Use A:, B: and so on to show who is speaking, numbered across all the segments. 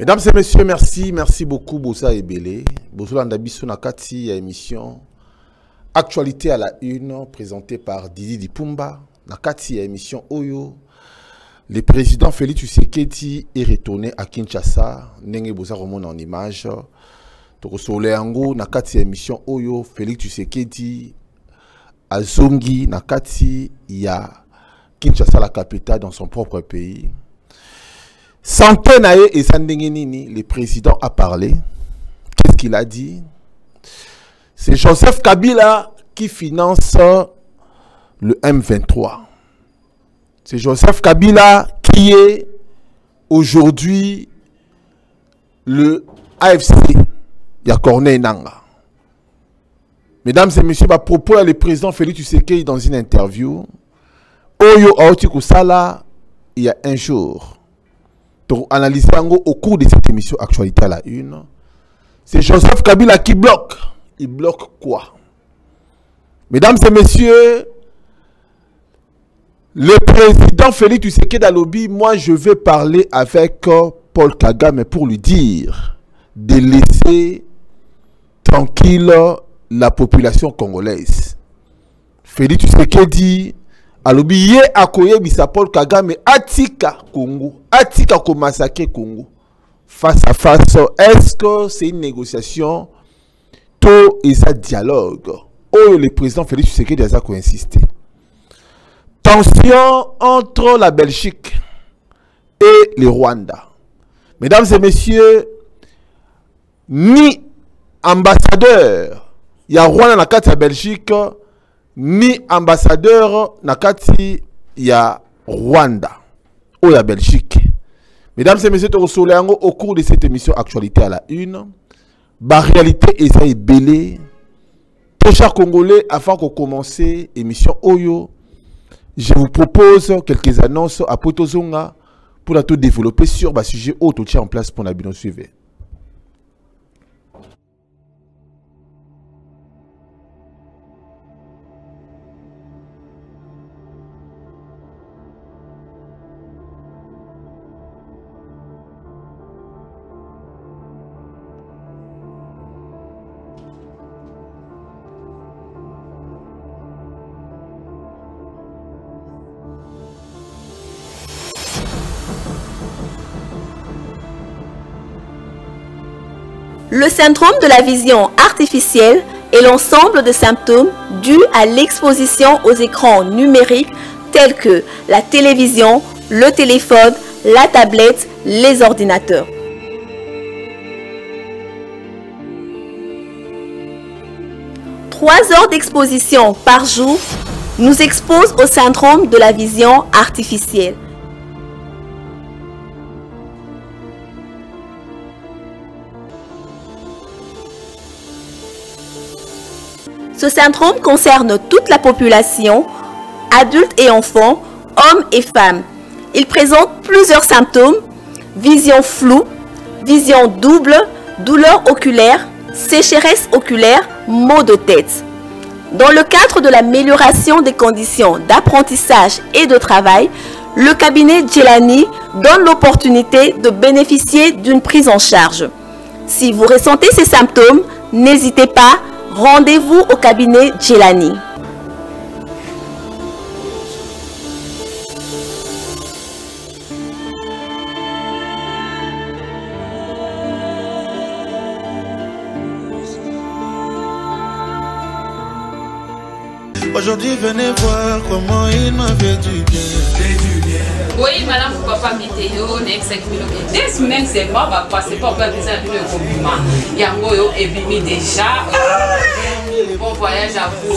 A: Mesdames et messieurs, merci beaucoup, Bossa Ebele. Bossa Landabiso Nakati, émission Actualité à la une, présentée par Didi Dipumba. Nakati, émission Oyo. Le président Félix Tshisekedi est retourné à Kinshasa. Nenge Bossa remonte en image. Tokosoleango, Nakati, émission Oyo. Félix Tshisekedi, Azongi, Nakati, ya Kinshasa, la capitale, dans son propre pays. Santenae et Sandengenini, le président a parlé. Qu'est-ce qu'il a dit? C'est Joseph Kabila qui finance le M23. C'est Joseph Kabila qui est aujourd'hui le AFC. Il y a Corneille Nanga. Mesdames et messieurs, à propos le président Félix Tshisekedi dans une interview, Oyo Aoti Kusala, il y a un jour. Pour analyser au cours de cette émission Actualité à la une, c'est Joseph Kabila qui bloque. Il bloque quoi? Mesdames et messieurs, le président Félix Tshisekedi Alobi, moi je vais parler avec Paul Kagame pour lui dire de laisser tranquille la population congolaise. Félix Tshisekedi Alobi ye akoye bisa Paul Kagame atika Congo, atika ko massacrer Congo. Face à face, est-ce que c'est une négociation to et ça dialogue? Oh, le président Félix Tshisekedi a insisté. Tension entre la Belgique et le Rwanda. Mesdames et messieurs, ni ambassadeur, il y a Rwanda na kati ya Belgique, ni ambassadeur nakati ya Rwanda ou ya Belgique. Mesdames et messieurs, au cours de cette émission Actualité à la une, la réalité est ça est belé. Très chers Congolais, avant qu'on commence l'émission Oyo, je vous propose quelques annonces à Potozonga pour la tout développer sur le sujet auto en place pour la bino suivre.
B: Le syndrome de la vision artificielle est l'ensemble de symptômes dus à l'exposition aux écrans numériques tels que la télévision, le téléphone, la tablette, les ordinateurs. Trois heures d'exposition par jour nous exposent au syndrome de la vision artificielle. Ce syndrome concerne toute la population, adultes et enfants, hommes et femmes. Il présente plusieurs symptômes: vision floue, vision double, douleur oculaire, sécheresse oculaire, maux de tête. Dans le cadre de l'amélioration des conditions d'apprentissage et de travail, le cabinet Djelani donne l'opportunité de bénéficier d'une prise en charge. Si vous ressentez ces symptômes, n'hésitez pas. Rendez-vous au cabinet Djelani.
C: Aujourd'hui, venez voir comment il m'a fait du bien.
D: Oui, madame, papa, météo, next this même c'est moi, va passer pas encore des années de compliment. Yango et Bibi déjà. Bon voyage à vous.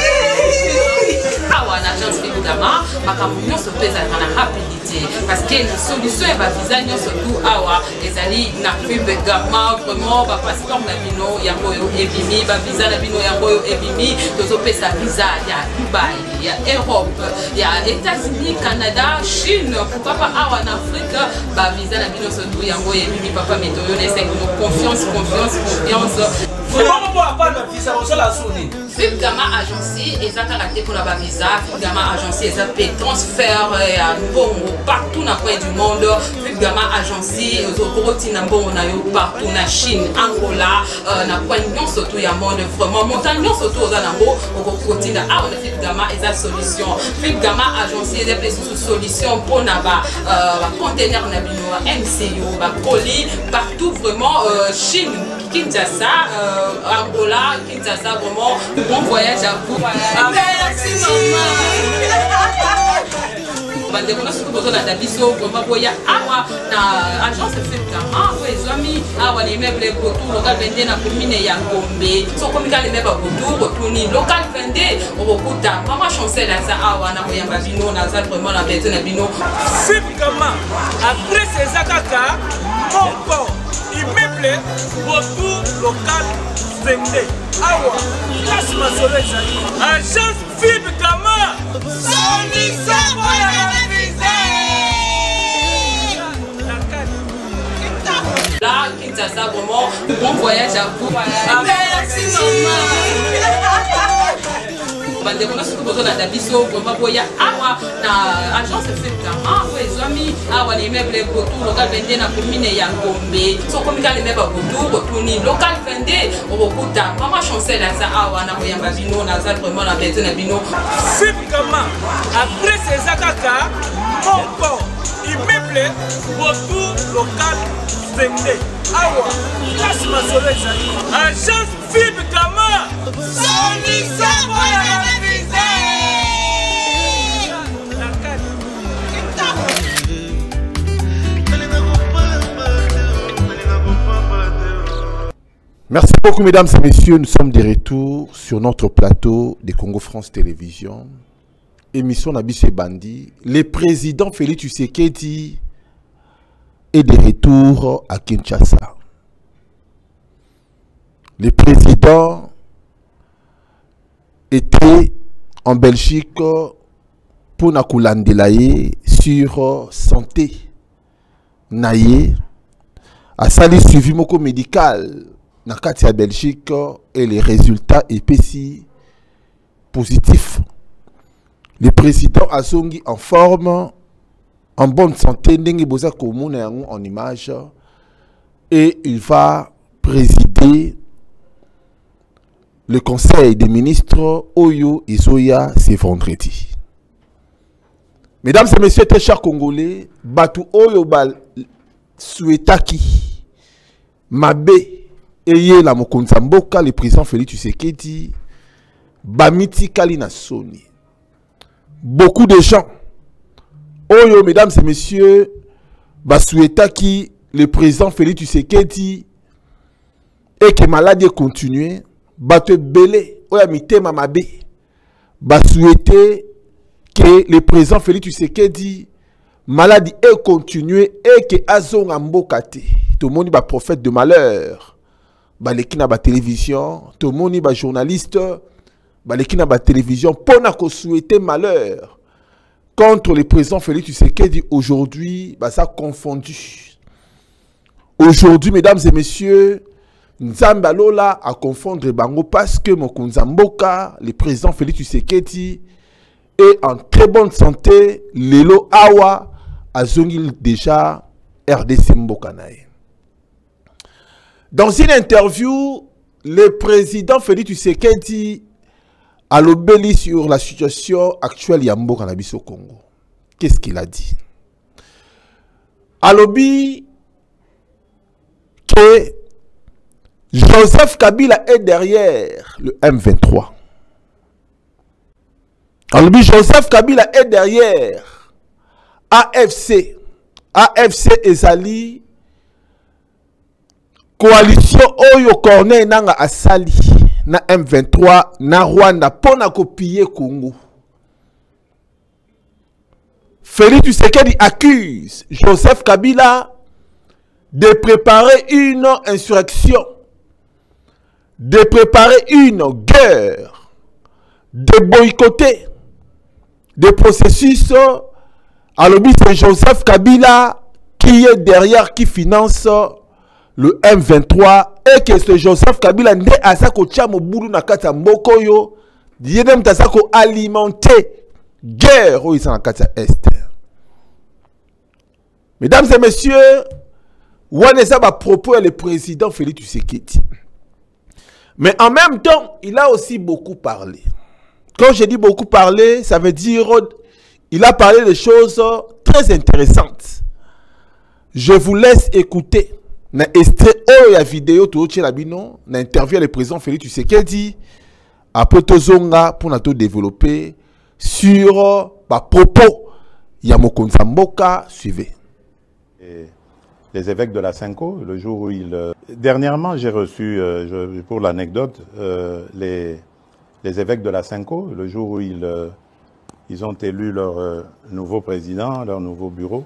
D: Ah, on a chance évidemment, ma campagne se pèse à la rapidité parce que la solution est pas visa, nous surtout awa les alliés n'a plus de gamin vraiment, va passer par la bino, Yango et Bibi, va visa la bino, Yango et Bibi, tous au pèse à visa, il y a Dubaï, il y a Europe, il y a États-Unis, Canada, Chine, pourquoi pas awa en Afrique, va visa la bino surtout Yango et Bibi, papa météo, les cinq confiance.
E: Vraiment, moi, pas de visa, on se la sonne.
D: Philippe Gama agency et ça caractère pour la visa. Philippe Gama agency et ça fait transfert à nouveau partout dans le coin du monde. Philippe Gama agency partout na Chine, Angola, na coin surtout il y a monde vraiment montagne surtout aux alentours au quotidien. Ah on a Philippe Gama et sa solution. Philippe Gama agency et des solutions pour naba conteneur na bino MCU, colis partout vraiment Chine, Kinshasa, Angola, Kinshasa vraiment bon voyage à vous. Merci maman. Surtout besoin d'habiter vraiment boya awa na agence Philippe Gama les amis awa les meubles autour local vendé na commune ya Gombe so comme les meubles autour retourner local vendé au bokuta maman chancelle ça awa na boya babino na ça vraiment la maison na bino
E: Philippe Gama après ces akaka mon corps immeuble autour local vendé awa place masoleza agence Philippe Gama solution pour la
D: là, Kinshasa, vraiment, bon voyage à vous. Merci maman. Surtout besoin d'habiter vraiment boya awa na agence Philippe Gama les amis awa les meubles autour local vendé na commune ya Gombe so comme les meubles autour retourner local vendé au bokuta maman chancelle ça awa na boya babino na ça vraiment la maison na bino
E: Philippe Gama après ces akaka mon corps immeuble autour local vendé awa place masoleza agence Philippe Gama solution pour la
A: Merci beaucoup, mesdames et messieurs. Nous sommes de retour sur notre plateau de Congo France Télévision. Émission Nabissé Bandi. Le président Félix Tshisekedi est de retour à Kinshasa. Le président était en Belgique pour Nakulandelaye sur santé. Naye a sali suivi moko médical. Na Katia Belgique et les résultats épaissis positifs. Le président Azongi en forme, en bonne santé, en image, et il va présider le conseil des ministres Oyo Izoya ce vendredi. Mesdames et messieurs, très chers Congolais, Batu Oyo Bal Suetaki Mabe Eye la mokonza mboka le président Félix Tshisekedi Bamiti Kalina Soni. Beaucoup de gens Oyo mesdames et messieurs Basuetaki le président Félix Tshisekedi et que maladie continue Bate belé Oya mitema mabe Basuete que le président Félix Tshisekedi maladie est continuée et que Azonga mbokate tout le monde est prophète de malheur. Balekina ba télévision, tout le monde est journaliste, balekina ba télévision, pour nous souhaiter malheur contre le président Félix Tshisekedi aujourd'hui, ça confondu. Aujourd'hui, mesdames et messieurs, Nzambalola à confondre bango parce que Mokonza Mboka, le président Félix Tshisekedi, est en très bonne santé. Lelo Awa a zongil déjà RDC Mboka nae. Dans une interview, le président Félix Tshisekedi a l'obéli sur la situation actuelle Yambo Cannabis au Congo. Qu'est-ce qu'il a dit? A l'obéli que Joseph Kabila est derrière le M23. A l'obéli Joseph Kabila est derrière AFC. AFC Ezali. Coalition Oyo Corneille Nanga Asali na M23 na Rwanda pona copier Congo. Félix Tshisekedi accuse Joseph Kabila de préparer une insurrection, de préparer une guerre, de boycotter des processus. Alors c'est Joseph Kabila qui est derrière, qui finance le M23 et que ce Joseph Kabila nde asako tchamo boulou na kata mboko yo yedem tasako alimenter guerre où ils sont en kata est. Mesdames et messieurs, Wanesa va proposer le président Félix Tshisekedi. Mais en même temps, il a aussi beaucoup parlé. Quand je dis beaucoup parler, ça veut dire il a parlé de choses très intéressantes. Je vous laisse écouter. Na extrait la vidéo tout la bino na interview le président Félix Tshisekedi après tozonga pour nous développer sur ba propos ya mokonza mboka suivez.
F: Les évêques de la Cinco, le jour où ils... Dernièrement, j'ai reçu, pour l'anecdote, les évêques de la Cinco, le jour où ils ont élu leur nouveau président, leur nouveau bureau.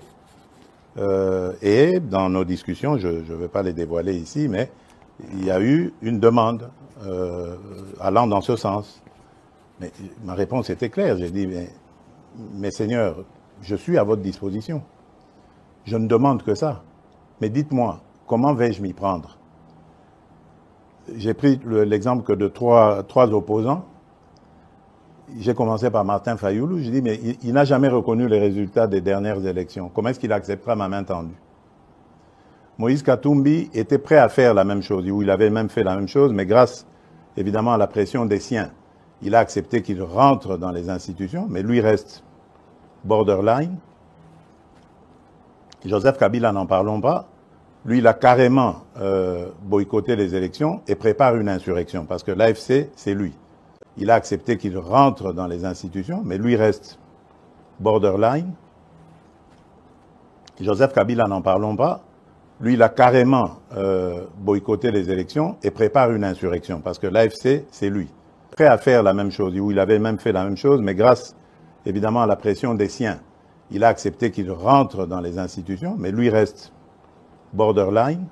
F: Et dans nos discussions, je ne vais pas les dévoiler ici, mais il y a eu une demande allant dans ce sens. Mais ma réponse était claire. J'ai dit, mais Seigneur, je suis à votre disposition. Je ne demande que ça. Mais dites-moi, comment vais-je m'y prendre? J'ai pris l'exemple que de trois opposants. J'ai commencé par Martin Fayoulou. Je dis, mais il n'a jamais reconnu les résultats des dernières élections. Comment est-ce qu'il acceptera ma main tendue? Moïse Katumbi était prêt à faire la même chose, ou il avait même fait la même chose, mais grâce, évidemment, à la pression des siens, il a accepté qu'il rentre dans les institutions, mais lui reste borderline. Joseph Kabila, n'en parlons pas. Lui, il a carrément boycotté les élections et prépare une insurrection, parce que l'AFC, c'est lui. Il a accepté qu'il rentre dans les institutions, mais lui reste borderline. Joseph Kabila, n'en parlons pas. Lui, il a carrément boycotté les élections et prépare une insurrection, parce que l'AFC, c'est lui. Prêt à faire la même chose, ou il avait même fait la même chose, mais grâce, évidemment, à la pression des siens, il a accepté qu'il rentre dans les institutions, mais lui reste borderline.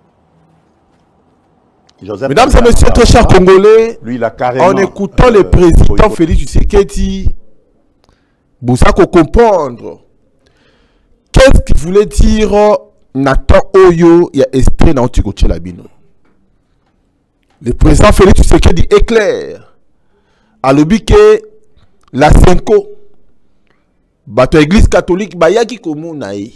F: Joseph
A: Mesdames et messieurs, très chers Congolais,
F: lui, il a carrément,
A: en écoutant le président Félix Tshisekedi, vous allez comprendre qu'est-ce qu'il voulait dire Nathan Oyo et Esther Naotiko Tchelabino. Le président Félix Tshisekedi est clair. À l'objet la Cinco, bato église catholique bayaki komunaï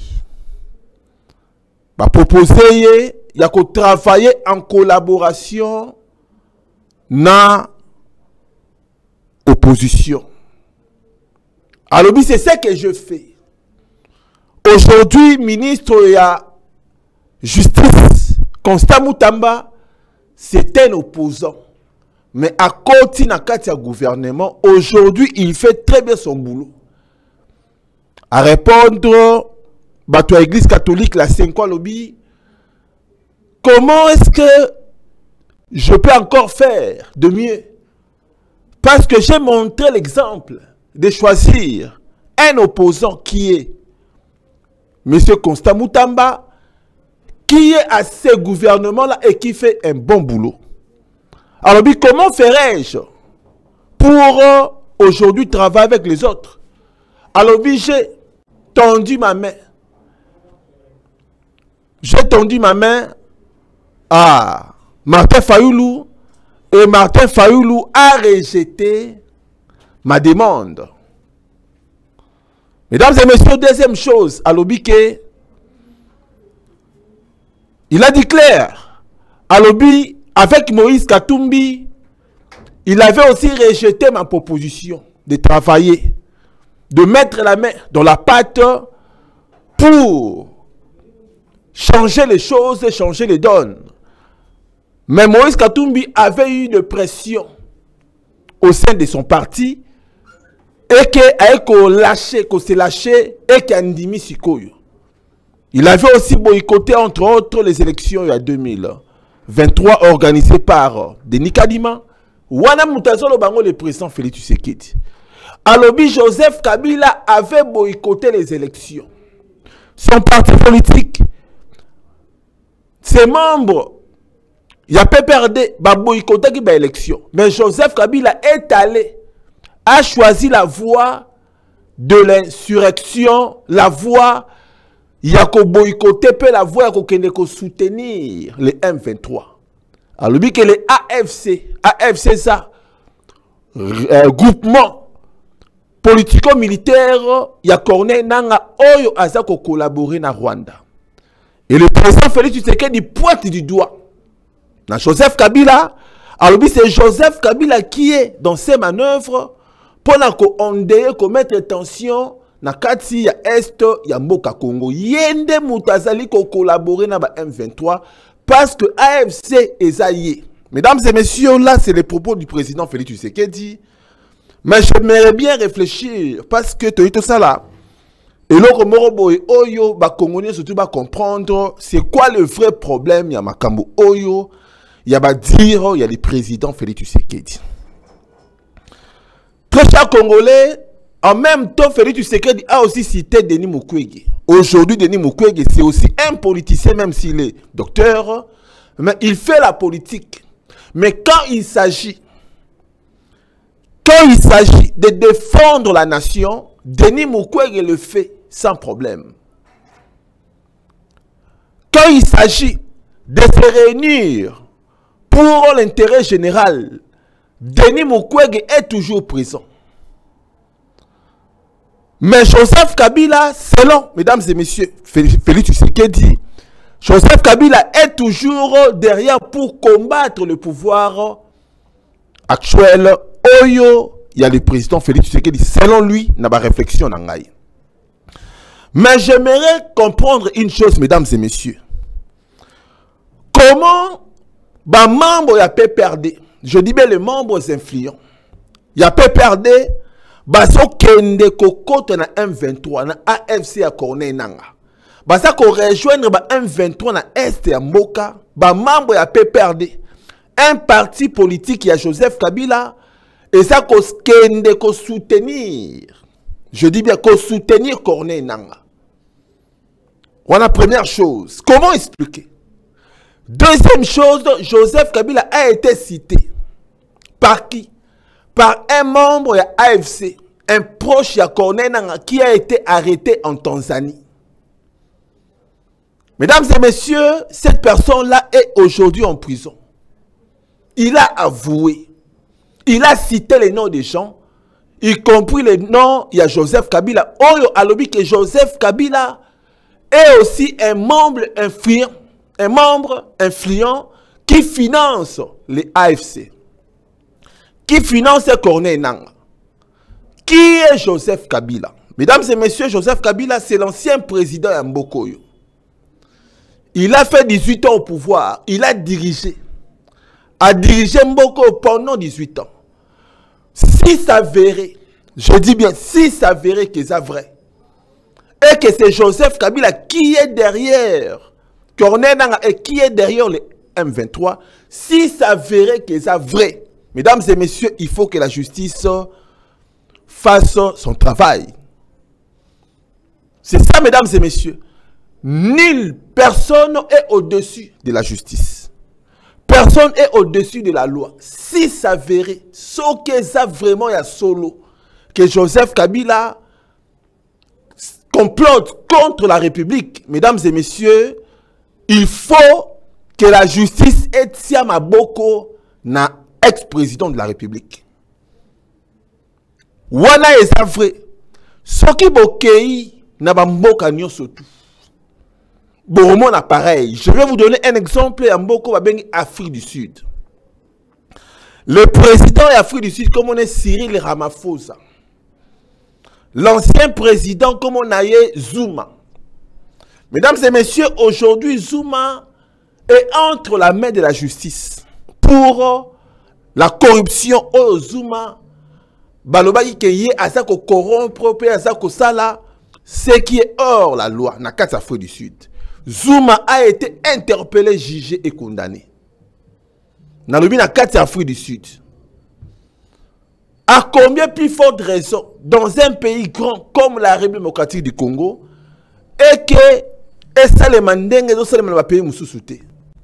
A: ba proposer ya ko travailler en collaboration na opposition. Alors c'est ce que je fais. Aujourd'hui, ministre ya justice Constant Mutamba, c'est un opposant. Mais à côté na kati ya gouvernement, aujourd'hui, il fait très bien son boulot. À répondre à l'église catholique, la Cinco lobby, comment est-ce que je peux encore faire de mieux? Parce que j'ai montré l'exemple de choisir un opposant qui est M. Constant Mutamba, qui est à ce gouvernement-là et qui fait un bon boulot. Alors, comment ferais-je pour aujourd'hui travailler avec les autres? Alors, j'ai tendu ma main. J'ai tendu ma main à Martin Fayoulou et Martin Fayoulou a rejeté ma demande. Mesdames et messieurs, deuxième chose, à l'objet, il a dit clair, à l'objet, avec Moïse Katumbi, il avait aussi rejeté ma proposition de travailler, de mettre la main dans la pâte pour changer les choses et changer les donnes. Mais Moïse Katumbi avait eu une pression au sein de son parti et qu'il s'est lâché et qu'il a ndimi sikoyo. Il avait aussi boycotté entre autres les élections il y a 2023 organisées par Denis Kadima. Wana Moutazolo Bango le président Félix Tshisekedi. Alobi Joseph Kabila avait boycotté les élections. Son parti politique, ses membres, il y a PPRD, boycotté les élections. Mais Joseph Kabila est allé, a choisi la voie de l'insurrection, la voie, il y a boycotté, la voie, il y a soutenir les M23. Alors, que les AFC ça, groupement politico-militaire, il y a Corneille Nanga, Oyo Azako collaborer na Rwanda. Et le président Félix Tshisekedi pointe du doigt. Dans Joseph Kabila, alors c'est Joseph Kabila qui est dans ses manœuvres pour mettre tension na kati ya Est ya Mboka Congo. Yende Moutazali ko collaborer na ba M23 parce que AFC est aillé. Mesdames et messieurs, là c'est les propos du président Félix Tshisekedi. Mais j'aimerais bien réfléchir parce que tout ça là. Et l'autre moroboy Oyo ba Congolais surtout va comprendre c'est quoi le vrai problème ya Makambo Oyo. Il y a dire, il y a le président Félix Tshisekedi. Très chers Congolais, en même temps, Félix Tshisekedi a aussi cité Denis Mukwege. Aujourd'hui, Denis Mukwege, c'est aussi un politicien, même s'il est docteur, mais il fait la politique. Mais quand il s'agit de défendre la nation, Denis Mukwege le fait sans problème. Quand il s'agit de se réunir pour l'intérêt général, Denis Mukwege est toujours présent. Mais Joseph Kabila, selon, mesdames et messieurs, Félix Tshisekedi, Joseph Kabila est toujours derrière pour combattre le pouvoir actuel. Oyo, il y a le président Félix Tshisekedi, selon lui, n'a pas réflexion. Mais j'aimerais comprendre une chose, mesdames et messieurs. Comment les membres ya PPRD, je dis bien les membres influents, ya PPRD, baso kende kokote na M23 na AFC ya Corneille Nanga. Basa ko rejoindre ba M23 na Est ya Mboka, ba membre ya PPRD, un parti politique ya Joseph Kabila, et ça ko kende ko soutenir. Je dis bien ko soutenir Corneille Nanga. Voilà la première chose. Comment expliquer? Deuxième chose, Joseph Kabila a été cité. Par qui? Par un membre de l'AFC, un proche de Corneille Nanga qui a été arrêté en Tanzanie. Mesdames et messieurs, cette personne-là est aujourd'hui en prison. Il a avoué. Il a cité les noms des gens, y compris les noms, il y a Joseph Kabila. Oyo alobi que Joseph Kabila est aussi un membre influent. Un membre influent qui finance les AFC, qui finance Corneille Nanga. Qui est Joseph Kabila? Mesdames et messieurs, Joseph Kabila, c'est l'ancien président de Mbokoyo. Il a fait 18 ans au pouvoir. Il a dirigé Mboko pendant 18 ans. Si ça s'avérait, je dis bien, si ça s'avérait que c'est vrai, et que c'est Joseph Kabila qui est derrière Corneille Nanga et qui est derrière les M23, si ça s'avérait que c'est vrai, mesdames et messieurs, il faut que la justice fasse son travail. C'est ça, mesdames et messieurs. Nulle personne est au-dessus de la justice. Personne est au-dessus de la loi. Si ça s'avérait, ce que ça vraiment y a solo, que Joseph Kabila complote contre la République, mesdames et messieurs, il faut que la justice ait Tia Maboko na ex-président de la République. Wana est vrai. Ce qui bokei na bamboka nyoso tout. Boromon a pareil. Je vais vous donner un exemple en Mboko Babengi Afrique du Sud. Le président d'Afrique du Sud, comme on est Cyril Ramaphosa. L'ancien président, comme on a Zuma. Mesdames et messieurs, aujourd'hui, Zuma est entre la main de la justice pour la corruption. Oh, Zuma, balobaki keye asako corrompre, asako sala, ce qui est hors la loi, na kati Afrique du Sud. Zuma a été interpellé, jugé et condamné. Dans le na kati Afrique du Sud. À combien plus forte raison, dans un pays grand comme la République démocratique du Congo, et que ça les mandingues et ça les pays moussoussouté.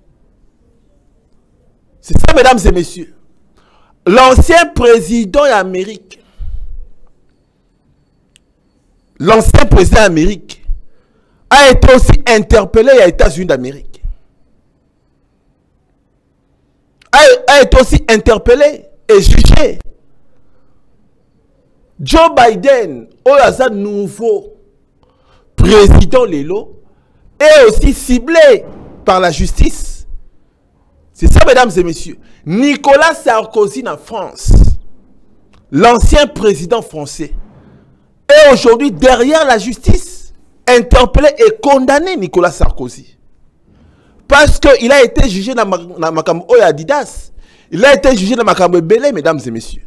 A: C'est ça, mesdames et messieurs. L'ancien président d'Amérique, d'Amérique a été aussi interpellé aux États-Unis d'Amérique. a été aussi interpellé et jugé. Joe Biden, un nouveau président Lelo, est aussi ciblé par la justice. C'est ça, mesdames et messieurs. Nicolas Sarkozy en France, l'ancien président français, est aujourd'hui derrière la justice, interpellé et condamné Nicolas Sarkozy. Parce qu'il a été jugé dans Makambo Adidas. Il a été jugé dans Makambo Belé, mesdames et messieurs.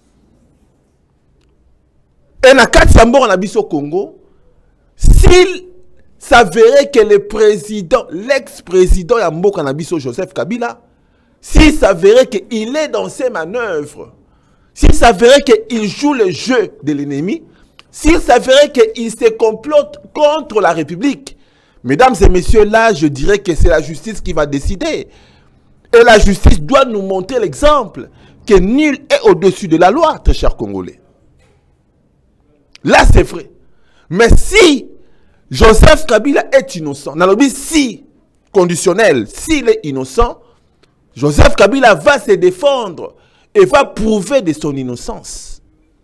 A: Et dans 4 morts en Abyss au Congo, s'il s'avérait que le président, l'ex-président Yambo Kanabiso Joseph Kabila, s'il s'avérait qu'il est dans ses manœuvres, s'il s'avérait qu'il joue le jeu de l'ennemi, s'il s'avérait qu'il se complote contre la République, mesdames et messieurs, là, je dirais que c'est la justice qui va décider. Et la justice doit nous montrer l'exemple que nul est au-dessus de la loi, très chers Congolais. Là, c'est vrai. Mais si Joseph Kabila est innocent, si conditionnel, s'il est innocent, Joseph Kabila va se défendre et va prouver de son innocence.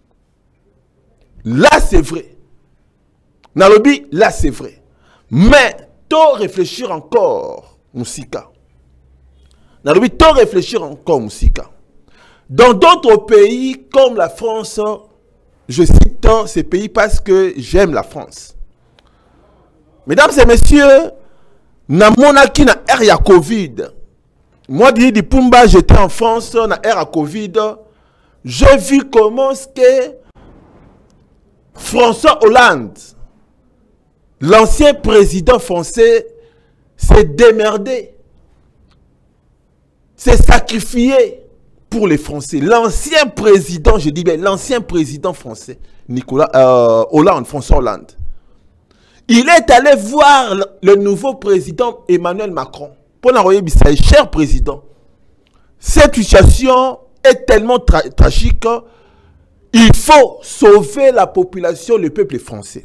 A: Là, c'est vrai. Nalobi, là, c'est vrai. Mais, t'en réfléchir encore, Moussika. Nalobi, t'en réfléchir encore, Moussika. Dans d'autres pays comme la France, je cite ces pays parce que j'aime la France. Mesdames et messieurs, na monaki na ère ya Covid. Moi, Didi Pumba, j'étais en France, na ère ya Covid. J'ai vu comment que François Hollande, l'ancien président français, s'est démerdé, s'est sacrifié pour les Français. L'ancien président, je dis bien l'ancien président français, Hollande, François Hollande. Il est allé voir le nouveau président Emmanuel Macron. Pour l'envoyer, cher président, cette situation est tellement tragique. Il faut sauver la population, le peuple français.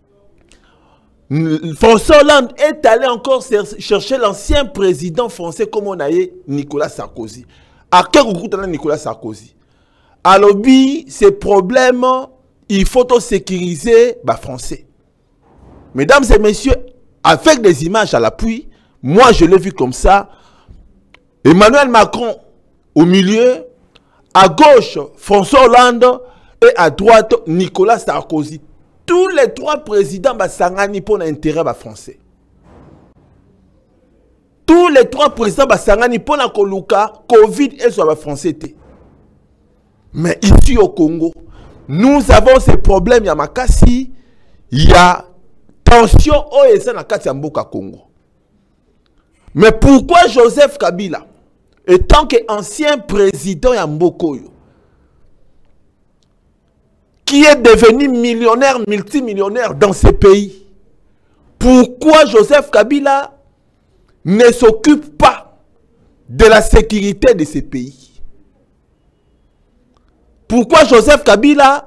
A: François Hollande est allé encore chercher l'ancien président français comme on a eu Nicolas Sarkozy. À quel groupe Nicolas Sarkozy? Alors, ces problèmes, il faut sécuriser les Français. Mesdames et messieurs, avec des images à l'appui, moi je l'ai vu comme ça. Emmanuel Macron au milieu, à gauche François Hollande et à droite Nicolas Sarkozy. Tous les trois présidents basangani pour l'intérêt français. Tous les trois présidents basangani pour la koluka Covid et sur la français. Mais ici au Congo, nous avons ces problèmes. Yamakasi, il y a tension au Mboka Congo. Mais pourquoi Joseph Kabila, étant qu'ancien président Yambokoyo, qui est devenu millionnaire, multimillionnaire dans ces pays, pourquoi Joseph Kabila ne s'occupe pas de la sécurité de ces pays? Pourquoi Joseph Kabila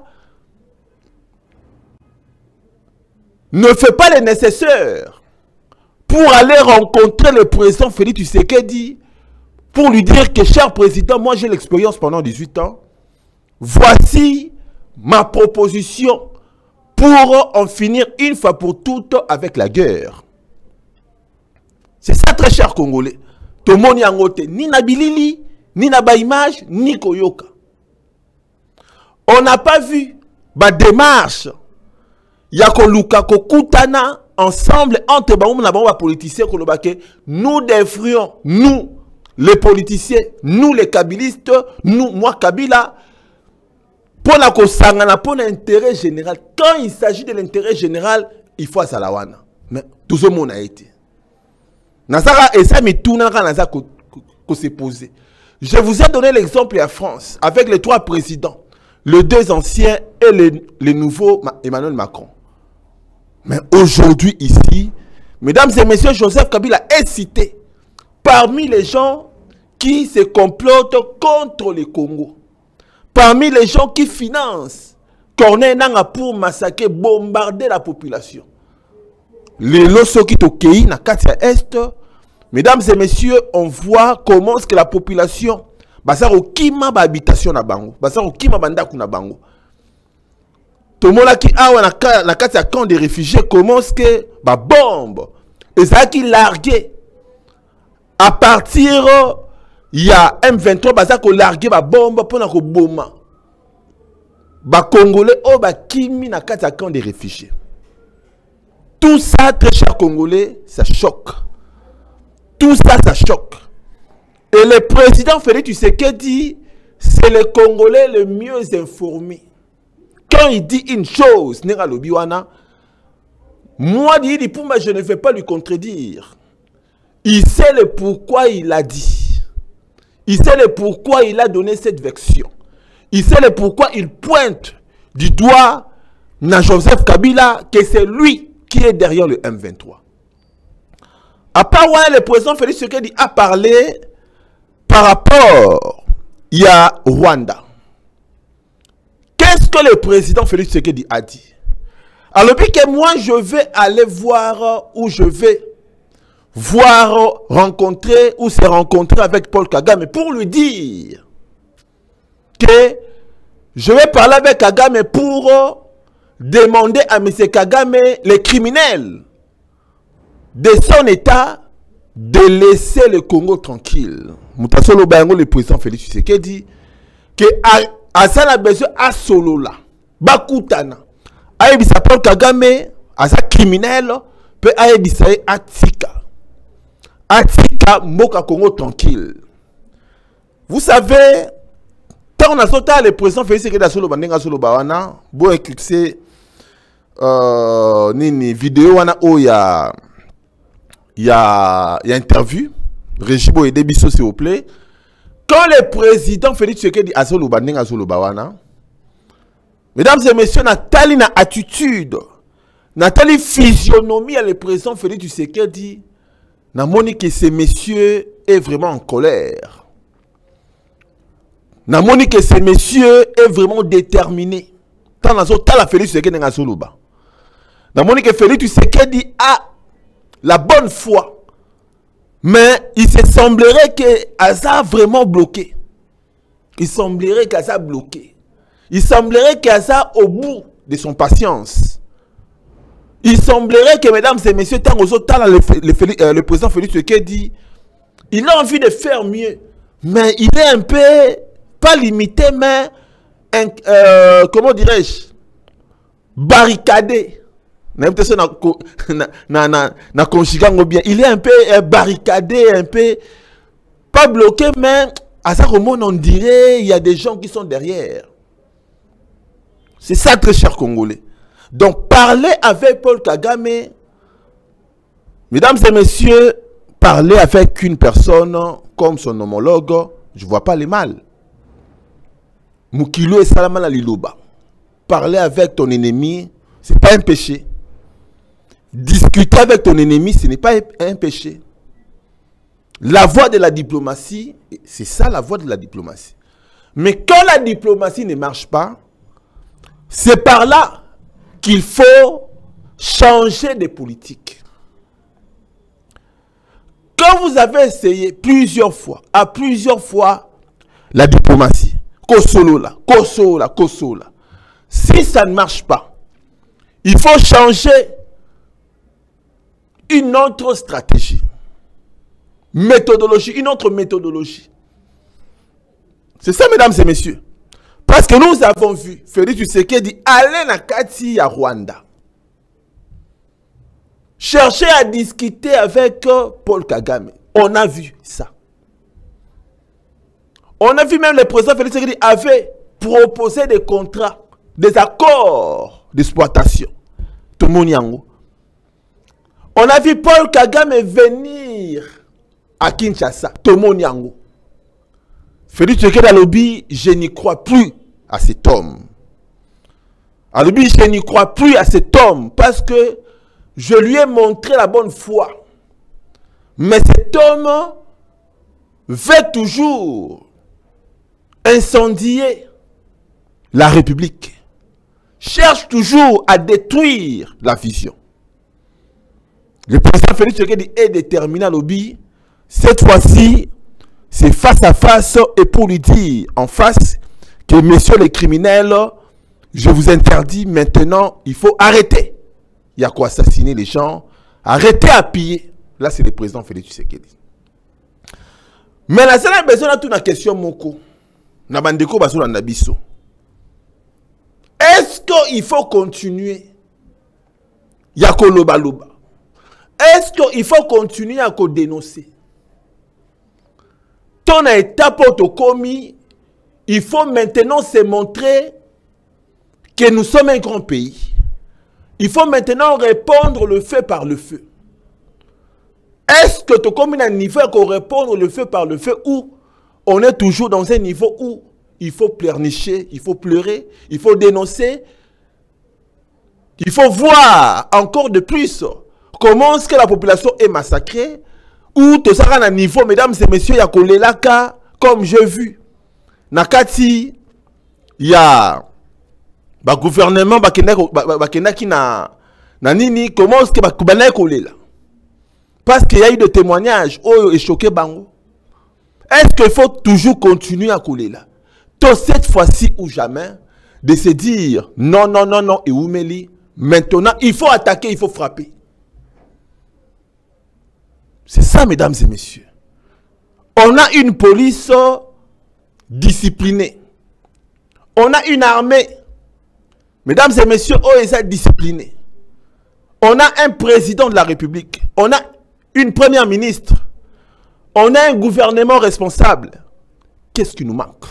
A: ne fait pas le nécessaire pour aller rencontrer le président Félix Tshisekedi pour lui dire que, cher président, moi j'ai l'expérience pendant 18 ans, voici ma proposition pour en finir une fois pour toutes avec la guerre. C'est ça, très cher Congolais. Tomoni Angote, ni na bilili, ni na ba image, ni koyoka. On n'a pas vu ma démarche. Yako Luka Kokutana ensemble entre les politiciens, nous devrions, nous les politiciens, nous les kabilistes, nous, moi Kabila, pour l'intérêt général. Quand il s'agit de l'intérêt général, il faut à Salawana. Mais tout ce monde a été. Et ça, mais tout n'a qu'à se poser. Je vous ai donné l'exemple en France, avec les trois présidents, les deux anciens et le nouveau Emmanuel Macron. Mais aujourd'hui, ici, mesdames et messieurs, Joseph Kabila est cité parmi les gens qui se complotent contre le Congo. Parmi les gens qui financent Corneille Nanga pour massacrer, bombarder la population. Les loso qui toquent na Katia Est, Mesdames et messieurs, on voit comment est-ce que la population basa okima ba habitation na bango, basa okima bandaku na bango. Tout le monde qui a na kati ya camp de réfugiés, comment est-ce que ba bombe et ça qui largué à partir il y a M23 basa ko largué ba bombe pour na ko boma. Ba Congolais o ba kimi na kati ya camp de réfugiés. Tout ça, très chers Congolais, ça choque. Tout ça, ça choque. Et le président Félix Tshisekedi, c'est le Congolais le mieux informé. Quand il dit une chose, moi, je ne vais pas lui contredire. Il sait le pourquoi il a dit. Il sait le pourquoi il a donné cette version. Il sait le pourquoi il pointe du doigt na Joseph Kabila que c'est lui qui est derrière le M23. À part le président Félix Tshisekedi a parlé par rapport à Rwanda. Qu'est-ce que le président Félix Tshisekedi a dit? Alors que moi je vais aller voir ou je vais voir, rencontrer ou se rencontrer avec Paul Kagame pour lui dire que je vais parler avec Kagame pour demander à M. Kagame, les criminels de son état, de laisser le Congo tranquille. Moutasolo Bayango, le président Félix Tshisekedi, que Asana besoin à solo là, Bakutana, Aïbisa Paul Kagame, Asa criminel, peut Aïbisa Atika. Atika, Moka Congo tranquille. Vous savez, quand on a sauté le président Félix Tshisekedi à solo Bandenga solo Bawana, bon éclipser nini vidéo wana o ya interview Régibo et Debiso s'il vous plaît. Quand le président Félix Tshisekedi a solo bandenga solo bawana, mesdames et messieurs, Nathalie na attitude, Nathalie physionomie à le président Félix Tshisekedi, na moni que ce monsieur est vraiment en colère. Na moni que ce monsieur est vraiment déterminé. Tant la Félix Tshisekedi na solo ba. Na moni que Félix Tshisekedi a la bonne foi. Mais il se semblerait que Asa a vraiment bloqué. Il semblerait qu'Asa a bloqué. Il semblerait qu'Asa au bout de son patience. Il semblerait que, mesdames et messieurs, le président Félix Tshisekedi, il a envie de faire mieux. Mais il est un peu, pas limité, mais, comment dirais-je, barricadé. Il est un peu barricadé, un peu pas bloqué, mais à ça on dirait il y a des gens qui sont derrière. C'est ça, très cher Congolais. Donc parler avec Paul Kagame, mesdames et messieurs, parler avec une personne comme son homologue, je ne vois pas les mal. Mukilo et Salamana Liloba. Parler avec ton ennemi, ce n'est pas un péché. Discuter avec ton ennemi, ce n'est pas un péché. La voie de la diplomatie, c'est ça la voie de la diplomatie. Mais quand la diplomatie ne marche pas, c'est par là qu'il faut changer de politique. Quand vous avez essayé plusieurs fois, à plusieurs fois, la diplomatie, Kosolola, si ça ne marche pas, il faut changer une autre stratégie, méthodologie, une autre méthodologie. C'est ça, mesdames et messieurs. Parce que nous avons vu Félix Tshisekedi aller na kati à Rwanda. Chercher à discuter avec Paul Kagame. On a vu ça. On a vu même le président Félix Tshisekedi avait proposé des contrats, des accords d'exploitation. Tout le monde y a. On a vu Paul Kagame venir à Kinshasa. Tout le monde y a. Félix Tshisekedi a lobby, je n'y crois plus à cet homme. A lobby, je n'y crois plus à cet homme parce que je lui ai montré la bonne foi. Mais cet homme veut toujours incendier la République. Cherche toujours à détruire la vision. Le président Félix Tshisekedi est déterminé à lobby. Cette fois-ci, c'est face à face et pour lui dire en face que messieurs les criminels, je vous interdis maintenant, il faut arrêter. Il y a quoi assassiner les gens, arrêter à piller. Là, c'est le président Félix Tshisekedi. Mais la seule besoin de toute la question, Moko, est-ce qu'il faut continuer? Est-ce qu'il faut continuer à dénoncer? Ton étape commis, il faut maintenant se montrer que nous sommes un grand pays. Il faut maintenant répondre le feu par le feu. Est-ce que tu commis un niveau qu'on répondre le feu par le feu ou on est toujours dans un niveau où il faut pleurnicher, il faut pleurer, il faut dénoncer, il faut voir encore de plus comment est-ce que la population est massacrée ou tout ça à un niveau, mesdames et messieurs, il y a Kolelaka, comme j'ai vu. Nakati, il y a le gouvernement qui na nini, comment est-ce que bakubana kolela? Parce qu'il y a eu des témoignages, oh, et choqué bango. Est-ce qu'il faut toujours continuer à coller là? Cette fois-ci ou jamais, de se dire non, non, non, non, et Oumeli, maintenant, il faut attaquer, il faut frapper. C'est ça, mesdames et messieurs. On a une police disciplinée. On a une armée, mesdames et messieurs, oh, ils sont disciplinés. On a un président de la République. On a une première ministre. On a un gouvernement responsable. Qu'est-ce qui nous manque?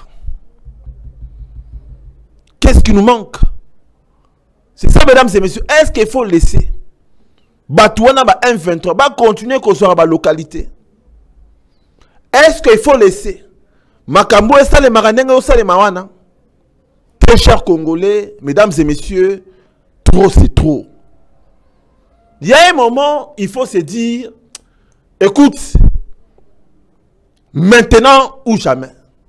A: Qu'est-ce qui nous manque? C'est ça, mesdames et messieurs. Est-ce qu'il faut laisser Batouana ba M23 ba continuer qu'on soit à la localité? Est-ce qu'il faut laisser Makambo et Salé Maranenga ou Salé Mawana? Très chers Congolais, mesdames et messieurs, trop c'est trop. Il y a un moment, il faut se dire, écoute, maintenant ou jamais.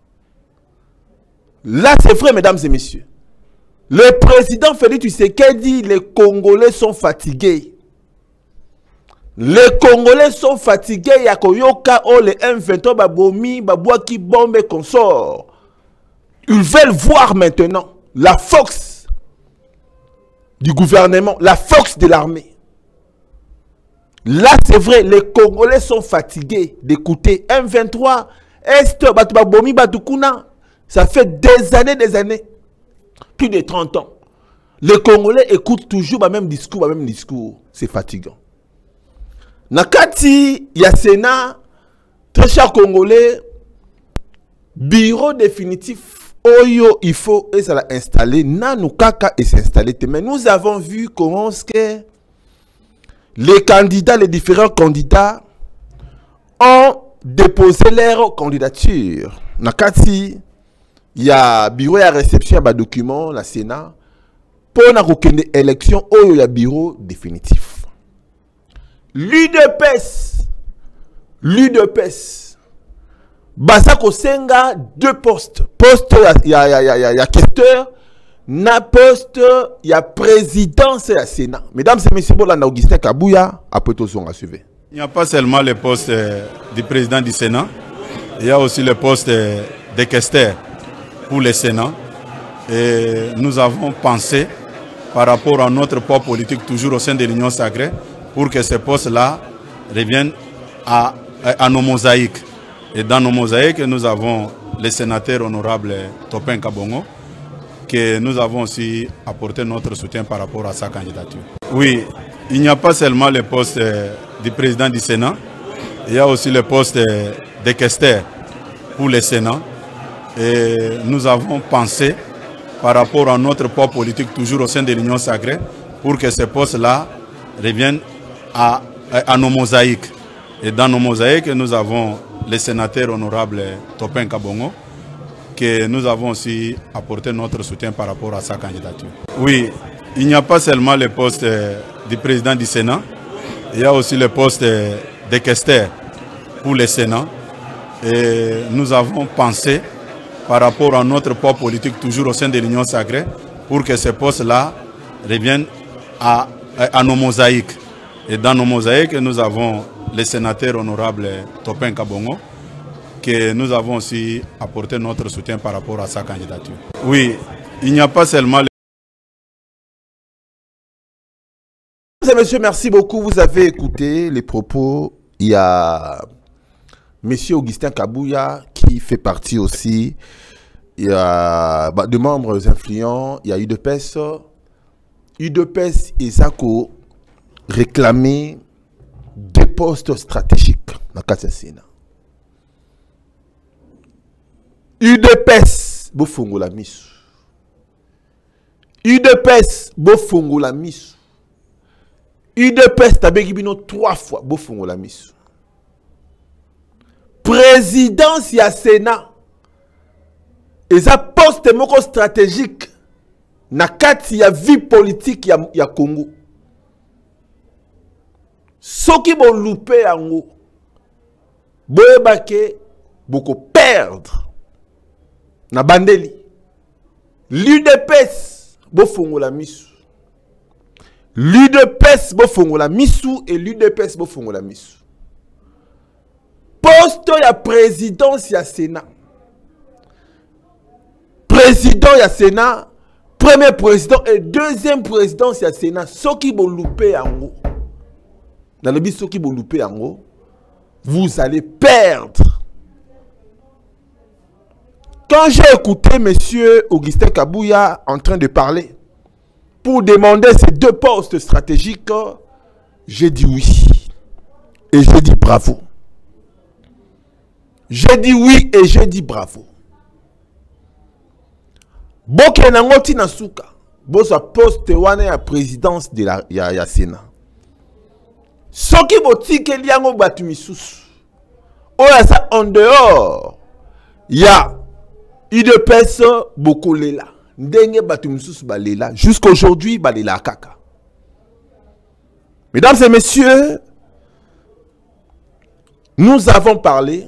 A: Là, c'est vrai, mesdames et messieurs. Le président Félix Tshisekedi, les Congolais sont fatigués. Les Congolais sont fatigués. Il y a Koyoka, oh, les M23, Babomi, Babouaki, Bombe et consorts. Ils veulent voir maintenant la force du gouvernement, la force de l'armée. Là, c'est vrai, les Congolais sont fatigués d'écouter M23, Est, Babomi, Batukuna. Ça fait des années, plus de 30 ans. Les Congolais écoutent toujours le même discours, C'est fatigant. Nakati, il y a Sénat, très chers Congolais, bureau définitif, Oyo, il faut, et ça l'a installé, Nanukaka et s'installer. Mais nous avons vu comment est-ce que les candidats, les différents candidats, ont déposé leur candidature. Nakati, il y a bureau à réception à document, la Sénat, pour une élection, il y a bureau définitif. L'UDPS, Basako Senga, 2 postes. Poste, il y a questeur, na poste, il y a présidence et la Sénat. Mesdames et messieurs, bon, là, Augustin Kabouya, après tout ça, on va suivre.
F: Il n'y a pas seulement le poste du président du Sénat, il y a aussi le poste de questeur pour le Sénat. Et nous avons pensé, par rapport à notre poids politique toujours au sein de l'Union sacrée, pour que ces postes-là reviennent à nos mosaïques. Et dans nos mosaïques, nous avons le sénateur honorable Topin Kabongo, que nous avons aussi apporté notre soutien par rapport à sa candidature. Oui, il n'y a pas seulement le poste du président du Sénat, il y a aussi le poste de questeur pour le Sénat. Et nous avons pensé, par rapport à notre poids politique toujours au sein de l'Union sacrée, pour que ces postes-là reviennent à nos mosaïques. Et dans nos mosaïques, nous avons le sénateur honorable Topin Kabongo, que nous avons aussi apporté notre soutien par rapport à sa candidature. Oui, il n'y a pas seulement le poste du président du Sénat, il y a aussi le poste de questeur pour le Sénat. Et nous avons pensé, par rapport à notre poids politique toujours au sein de l'Union sacrée, pour que ces postes-là reviennent à nos mosaïques. Et dans nos mosaïques, nous avons
G: le sénateur honorable Topin Kabongo, que nous avons aussi apporté notre soutien par rapport à sa candidature. Oui, il n'y a pas seulement...
A: Mesdames et messieurs, merci beaucoup. Vous avez écouté les propos. Il y a M. Augustin Kabouya qui fait partie aussi. Il y a de membres influents. Il y a UDPS. UDPS et Zako réclamé des postes stratégiques dans le Sénat. UDPS, bofongo la misu. UDPS, bofongo la misu. UDPS, tabegi bino 3 fois, bofongo la misu. Présidence ya Sénat. Et ça poste moko stratégique. Na kati ya vie politique ya Congo. Soki bo loupé yango. Boyebake boko perdre. Na bandeli. L'UDPS bofongo la misu. L'UDPS bofongo la misu et l'UDPS bofongo la misu. Poste ya présidence ya Sénat. Président ya Sénat, premier président et deuxième président ya Sénat. Soki bo loupé yango. Dans le but soki bo loupé yango, vous allez perdre. Quand j'ai écouté M. Augustin Kabouya en train de parler pour demander ces 2 postes stratégiques, j'ai dit oui. Et j'ai dit bravo. J'ai dit oui et j'ai dit bravo. Boke nangoti nasuka. Bosa poste wana ya présidence de la ya Sénat. Soki botike liango batu misusu. Oya sa en dehors. Ya UDPS beaucoup lela. Ndenge batu misusu balela. Jusqu'à aujourd'hui balela kaka. Mesdames et messieurs, nous avons parlé.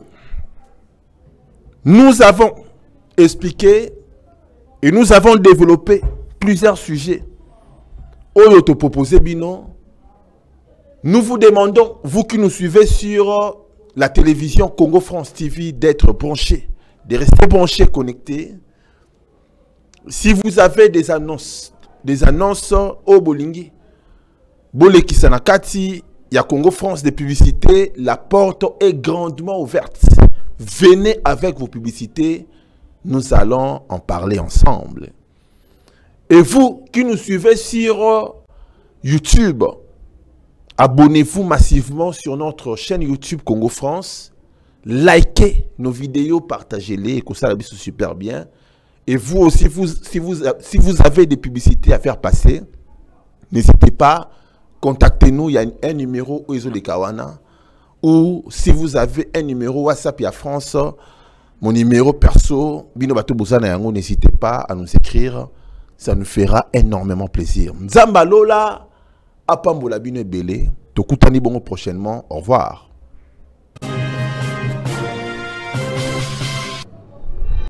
A: Nous avons expliqué. Et nous avons développé plusieurs sujets. Oyo to proposé bino. Nous vous demandons, vous qui nous suivez sur la télévision Congo France TV, d'être branchés, de rester branchés, connectés. Si vous avez des annonces au Bolingi, Boleki Sanakati, il y a Congo France des publicités, la porte est grandement ouverte. Venez avec vos publicités. Nous allons en parler ensemble. Et vous qui nous suivez sur YouTube, abonnez-vous massivement sur notre chaîne YouTube Congo France. Likez nos vidéos, partagez-les, que ça c'est super bien. Et vous aussi, si vous avez des publicités à faire passer, n'hésitez pas, contactez-nous. Il y a un numéro Oizo de Kawana. Ou si vous avez un numéro WhatsApp à France, mon numéro perso, Bino Bato Bouzana Yango, n'hésitez pas à nous écrire. Ça nous fera énormément plaisir. Nzamba Lola, Apambola Bino Ebele. Tokutani Bongo prochainement. Au revoir.